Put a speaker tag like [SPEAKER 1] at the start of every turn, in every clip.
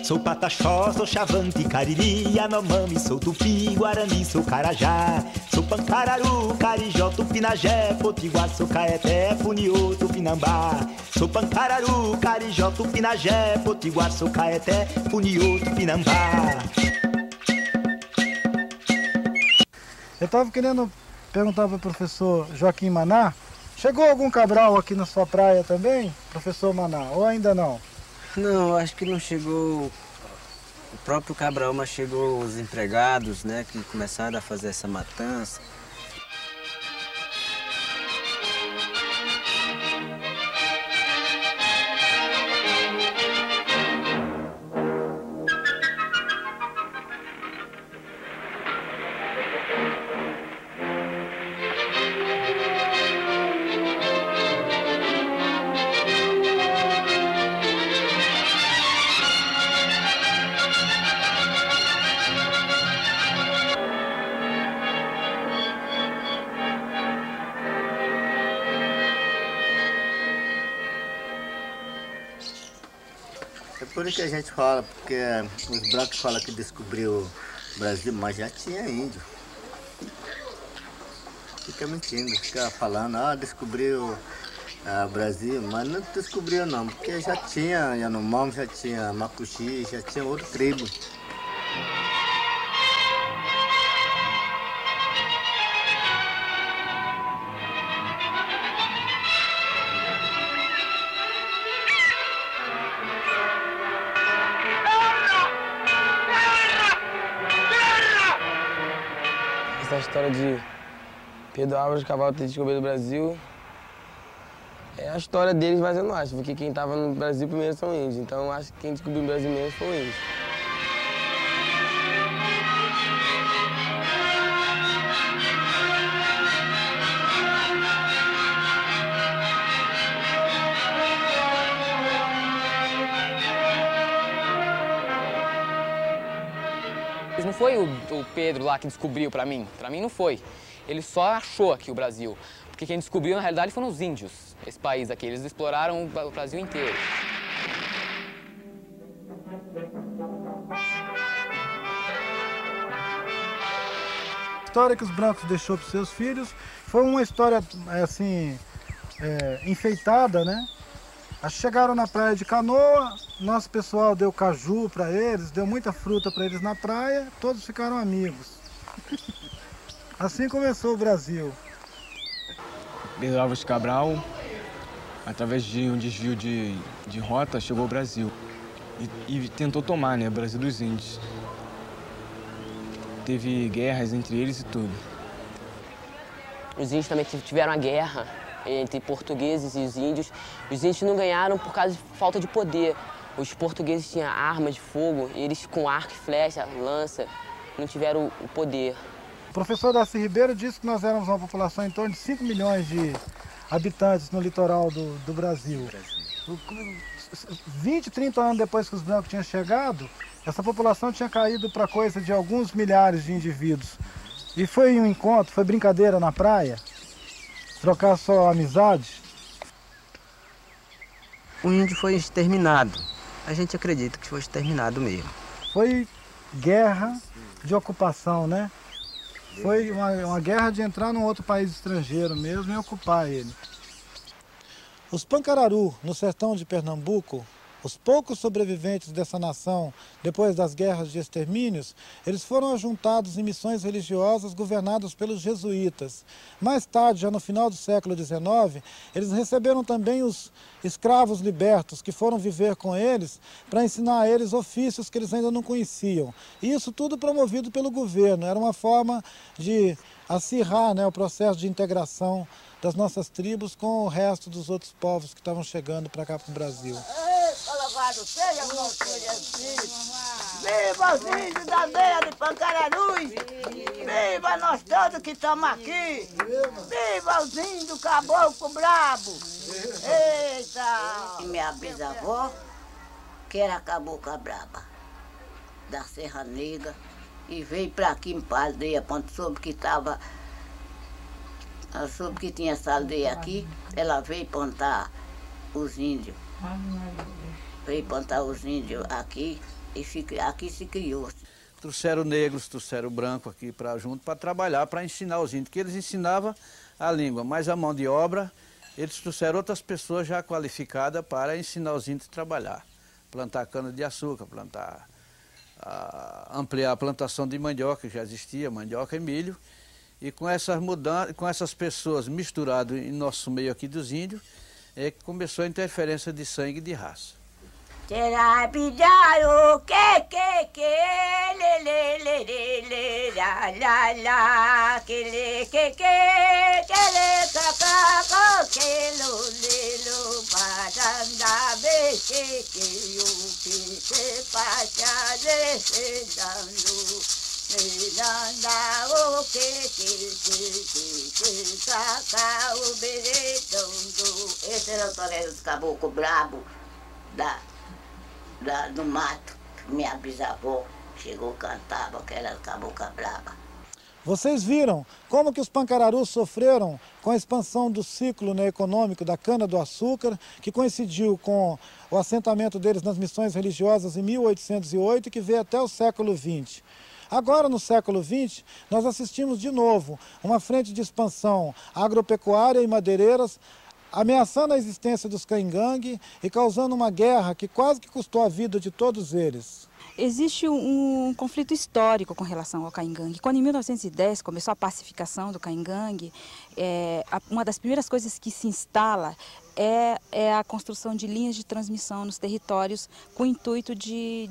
[SPEAKER 1] Sou pataxó, sou chavante, cariri, anomami, sou tupi, guarani, sou carajá. Sou pancararu, carijó, tupinagé, potiguar, sou caeté, puniô, tupinambá. Sou pancararu, carijó, tupinagé, potiguar, sou caeté, puniô, tupinambá.
[SPEAKER 2] Eu estava querendo perguntar para o professor Joaquim Maná, chegou algum cabral aqui na sua praia também, professor Maná, ou ainda não?
[SPEAKER 3] Não, acho que não chegou o próprio Cabral, mas chegou os empregados, né, que começaram a fazer essa matança.
[SPEAKER 4] É por isso que a gente fala, porque os brancos falam que descobriu o Brasil, mas já tinha índio. Fica mentindo, fica falando, descobriu o Brasil, mas não descobriu não, porque já tinha Yanomami, já tinha Macuxi, já tinha outra tribo.
[SPEAKER 5] Essa história de Pedro Álvares Cabral ter descoberto o Brasil é a história deles, mas eu não acho, porque quem estava no Brasil primeiro são índios, então eu acho que quem descobriu o Brasil mesmo foi o índio.
[SPEAKER 6] Não foi o Pedro lá que descobriu pra mim não foi. Ele só achou aqui o Brasil, porque quem descobriu na realidade foram os índios, esse país aqui. Eles exploraram o Brasil inteiro.
[SPEAKER 2] A história que os brancos deixou para seus filhos foi uma história assim enfeitada, né? Chegaram na praia de canoa, nosso pessoal deu caju para eles, deu muita fruta para eles na praia, todos ficaram amigos. Assim começou o Brasil.
[SPEAKER 7] Pedro Álvares Cabral, através de um desvio de rota, chegou ao Brasil e tentou tomar, né, o Brasil dos índios. Teve guerras entre eles e tudo.
[SPEAKER 8] Os índios também tiveram a guerra entre portugueses e os índios. Os índios não ganharam por causa de falta de poder. Os portugueses tinham armas de fogo e eles com arco e flecha, lança, não tiveram o poder.
[SPEAKER 2] O professor Darcy Ribeiro disse que nós éramos uma população em torno de 5 milhões de habitantes no litoral do Brasil. 20, 30 anos depois que os brancos tinham chegado, essa população tinha caído para coisa de alguns milhares de indivíduos. E foi um encontro, foi brincadeira na praia, trocar só amizade.
[SPEAKER 3] O índio foi exterminado. A gente acredita que foi exterminado mesmo.
[SPEAKER 2] Foi guerra de ocupação, né? Foi uma guerra de entrar num outro país estrangeiro mesmo e ocupar ele. Os Pancararu, no sertão de Pernambuco, os poucos sobreviventes dessa nação, depois das guerras de extermínios, eles foram ajuntados em missões religiosas governadas pelos jesuítas. Mais tarde, já no final do século XIX, eles receberam também os escravos libertos, que foram viver com eles para ensinar a eles ofícios que eles ainda não conheciam. E isso tudo promovido pelo governo. Era uma forma de acirrar, né, o processo de integração das nossas tribos com o resto dos outros povos que estavam chegando para cá para o Brasil.
[SPEAKER 9] Louvado seja o nosso Senhor Jesus. Viva os índios da aldeia de Pancararus. Viva nós todos que estamos aqui. Viva os índios caboclo brabo. Eita!
[SPEAKER 10] Minha bisavó, que era cabocla braba, da Serra Negra, e veio para aqui para a aldeia, quando soube que tinha essa aldeia aqui, ela veio plantar os índios. Veio plantar os índios aqui E aqui se criou.
[SPEAKER 11] Trouxeram negros, trouxeram branco aqui junto para trabalhar, para ensinar os índios, que eles ensinavam a língua, mas a mão de obra, eles trouxeram outras pessoas já qualificadas para ensinar os índios a trabalhar. Plantar cana-de-açúcar, ampliar a plantação de mandioca, que já existia, mandioca e milho. E com essas mudanças, com essas pessoas misturadas em nosso meio aqui dos índios, é que começou a interferência de sangue e de raça.
[SPEAKER 10] Será pijar o que, le, la, la, que, le, caca, que, lo, paranda, beche, que, o, que, se, pacha, le, se, dando, miranda, o, que, caca, o, beretando. Esse era o torero dos caboclos brabo do mato. Minha bisavó chegou, cantava, que era cabocla braba.
[SPEAKER 2] Vocês viram como que os pancararus sofreram com a expansão do ciclo, né, econômico da cana-do-açúcar, que coincidiu com o assentamento deles nas missões religiosas em 1808 e que veio até o século XX. Agora, no século XX, nós assistimos de novo uma frente de expansão agropecuária e madeireiras, ameaçando a existência dos caingangue e causando uma guerra que quase que custou a vida de todos eles.
[SPEAKER 12] Existe um conflito histórico com relação ao caingangue. Quando em 1910 começou a pacificação do caingangue, uma das primeiras coisas que se instala é a construção de linhas de transmissão nos territórios com o intuito de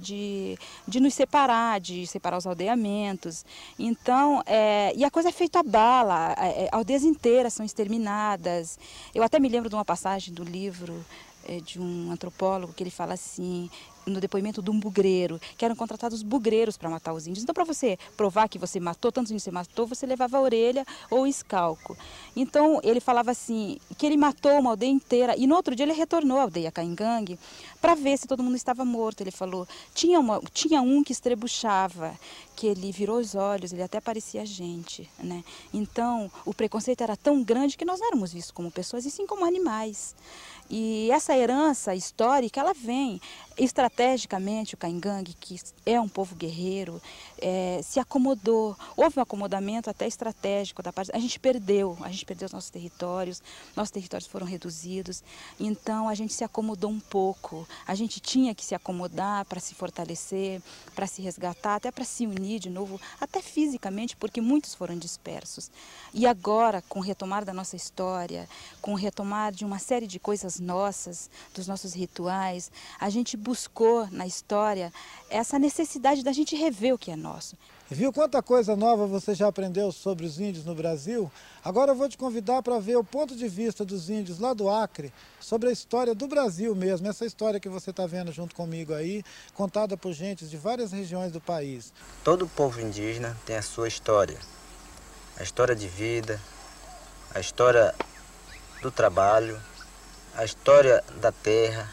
[SPEAKER 12] nos separar, de separar os aldeamentos. Então, e a coisa é feita a bala, aldeias inteiras são exterminadas. Eu até me lembro de uma passagem do livro de um antropólogo que ele fala assim, no depoimento de um bugreiro, que eram contratados bugreiros para matar os índios. Então, para você provar que você matou, tantos índios você matou, você levava a orelha ou escalco. Então, ele falava assim, que ele matou uma aldeia inteira, e no outro dia ele retornou à aldeia caingangue para ver se todo mundo estava morto. Ele falou, tinha um que estrebuchava, que ele virou os olhos, ele até parecia gente, né? Então, o preconceito era tão grande que nós não éramos vistos como pessoas, e sim como animais. E essa herança histórica, ela vem estrategicamente. O caingangue, que é um povo guerreiro, se acomodou. Houve um acomodamento até estratégico da parte. A gente perdeu os nossos territórios foram reduzidos. Então a gente se acomodou um pouco. A gente tinha que se acomodar para se fortalecer, para se resgatar, até para se unir de novo, até fisicamente, porque muitos foram dispersos. E agora, com o retomar da nossa história, com o retomar de uma série de coisas nossas, dos nossos rituais, a gente buscou na história essa necessidade da gente rever o que é nosso.
[SPEAKER 2] Viu quanta coisa nova você já aprendeu sobre os índios no Brasil? Agora eu vou te convidar para ver o ponto de vista dos índios lá do Acre sobre a história do Brasil mesmo, essa história que você está vendo junto comigo aí, contada por gente de várias regiões do país.
[SPEAKER 3] Todo povo indígena tem a sua história. A história de vida, a história do trabalho, a história da terra,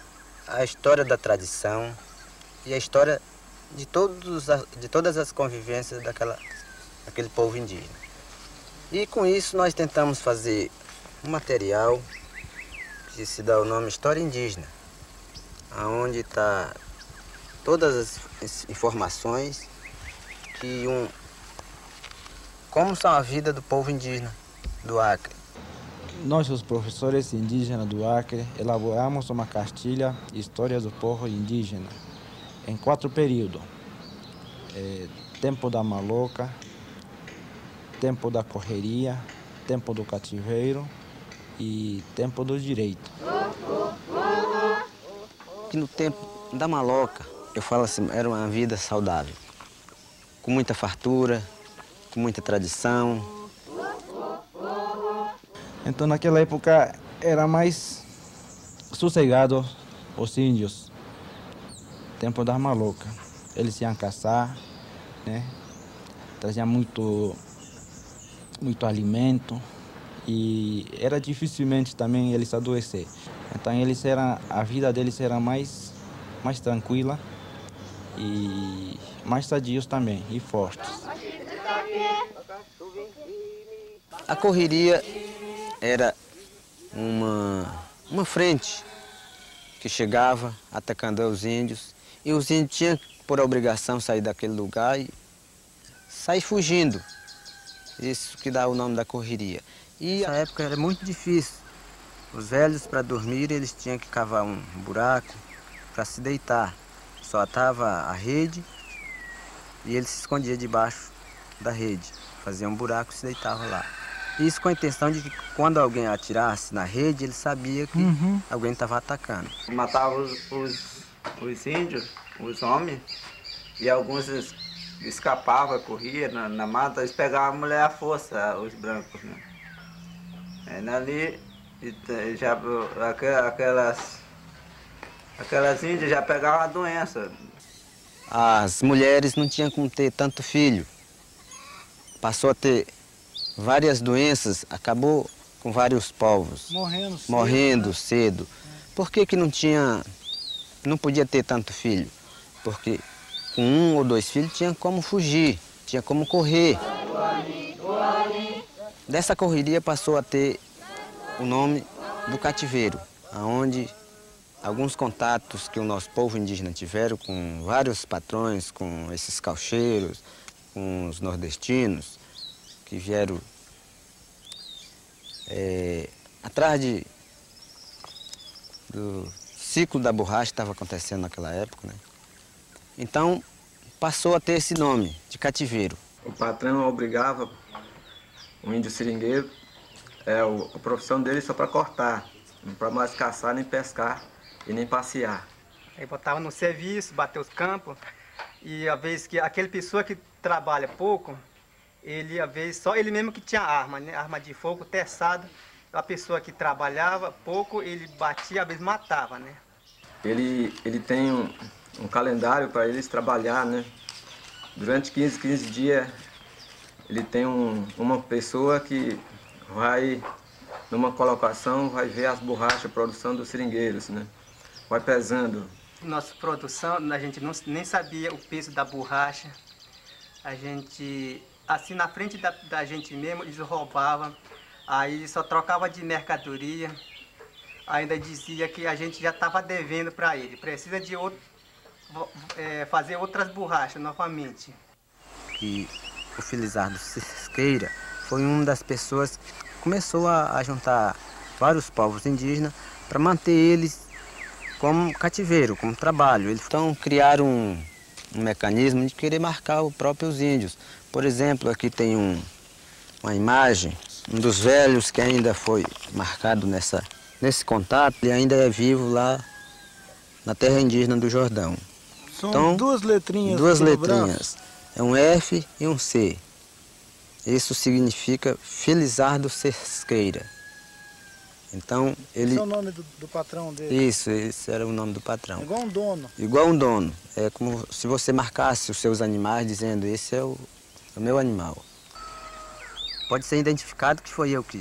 [SPEAKER 3] a história da tradição e a história de todas as convivências daquele povo indígena. E com isso nós tentamos fazer um material que se dá o nome História Indígena, onde está todas as informações como são a vida do povo indígena do Acre.
[SPEAKER 13] Nós, os professores indígenas do Acre, elaboramos uma cartilha História do Povo Indígena em 4 períodos. Tempo da maloca, tempo da correria, tempo do cativeiro e tempo do direito.
[SPEAKER 3] Que no tempo da maloca, eu falo assim, era uma vida saudável, com muita fartura, com muita tradição.
[SPEAKER 13] Então, naquela época, era mais sossegado os índios. Tempo da maloca. Eles iam caçar, né? Traziam muito alimento e era dificilmente também eles adoecer. Então, a vida deles era mais tranquila e mais sadios também e fortes.
[SPEAKER 3] A correria era uma frente que chegava atacando os índios E os índios tinham por obrigação sair daquele lugar e sair fugindo. Isso que dá o nome da correria. E na época era muito difícil. Os velhos, para dormir, eles tinham que cavar um buraco para se deitar. Só atava a rede e ele se escondia debaixo da rede. Fazia um buraco e se deitava lá. Isso com a intenção de que quando alguém atirasse na rede, ele sabia que alguém estava atacando.
[SPEAKER 14] Matava os índios, os homens, e alguns escapavam, corriam na mata, eles pegavam a mulher à força, os brancos, né? Aí ali, já, aquelas índias já pegavam a doença.
[SPEAKER 3] As mulheres não tinham como ter tanto filho. Passou a ter várias doenças, acabou com vários povos. Morrendo cedo. Por que não podia ter tanto filho? Porque com 1 ou 2 filhos tinha como fugir, tinha como correr. Dessa correria passou a ter o nome do cativeiro, onde alguns contatos que o nosso povo indígena tiveram com vários patrões, com esses caucheiros, com os nordestinos, que vieram atrás do ciclo da borracha que estava acontecendo naquela época, né? Então, passou a ter esse nome, de cativeiro.
[SPEAKER 15] O patrão obrigava o índio seringueiro, a profissão dele só para cortar, não para mais caçar, nem pescar e nem passear.
[SPEAKER 16] Aí botava no serviço, bater os campos, e a vez que aquele pessoa que trabalha pouco, ele, às vezes, só ele mesmo que tinha arma, né? Arma de fogo, teçado. A pessoa que trabalhava pouco, ele batia, às vezes matava, né?
[SPEAKER 15] Ele tem um calendário para eles trabalhar, né? Durante 15 dias, ele tem uma pessoa que vai, numa colocação, vai ver as borrachas, a produção dos seringueiros, né? Vai pesando.
[SPEAKER 16] Nossa produção, a gente nem sabia o peso da borracha. A gente, assim, na frente da gente mesmo, eles roubavam. Aí só trocava de mercadoria. Ainda dizia que a gente já estava devendo para ele. Precisa de fazer outras borrachas novamente.
[SPEAKER 3] E o Felizardo Cerqueira foi uma das pessoas que começou a juntar vários povos indígenas para manter eles como cativeiro, como trabalho. Eles então criaram um mecanismo de querer marcar os próprios índios. Por exemplo, aqui tem uma imagem, um dos velhos que ainda foi marcado nesse contato, ele ainda é vivo lá na terra indígena do Jordão.
[SPEAKER 2] São
[SPEAKER 3] então,
[SPEAKER 2] duas letrinhas.
[SPEAKER 3] Duas letrinhas. É um F e um C. Isso significa Felizardo Cerqueira. Então, ele...
[SPEAKER 2] Esse é o nome do patrão dele?
[SPEAKER 3] Isso, esse era o nome do patrão.
[SPEAKER 2] Igual um dono.
[SPEAKER 3] Igual um dono. É como se você marcasse os seus animais dizendo, esse é o meu animal. Pode ser identificado que foi eu que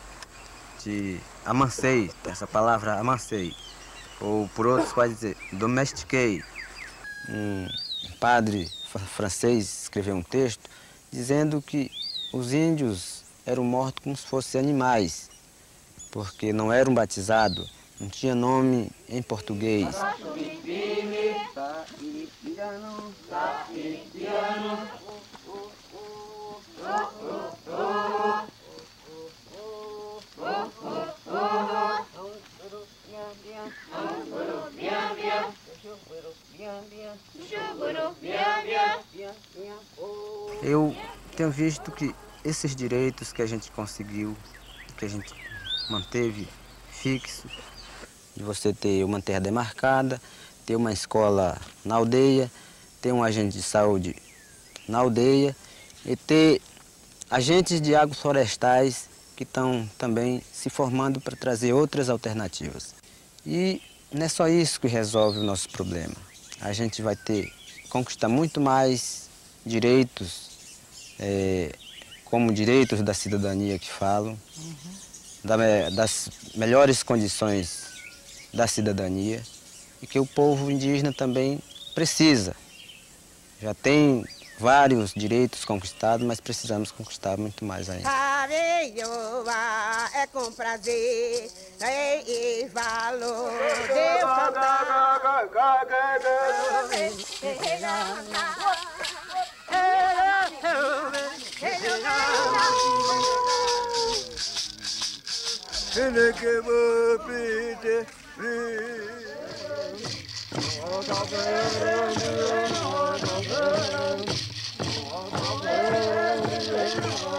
[SPEAKER 3] te amancei, essa palavra amancei. Ou por outros pode dizer, domestiquei. Um padre francês escreveu um texto dizendo que os índios eram mortos como se fossem animais, porque não eram batizados, não tinha nome em português. Eu tenho visto que esses direitos que a gente conseguiu, que a gente manteve fixo, de você ter uma terra demarcada, ter uma escola na aldeia, ter um agente de saúde na aldeia e ter agentes de agroflorestais que estão também se formando para trazer outras alternativas. E não é só isso que resolve o nosso problema. A gente vai conquistar muito mais direitos, como direitos da cidadania que falam, das melhores condições da cidadania e que o povo indígena também precisa. Já tem vários direitos conquistados, mas precisamos conquistar muito mais ainda.
[SPEAKER 9] É com prazer e valor. Deus
[SPEAKER 17] Oh,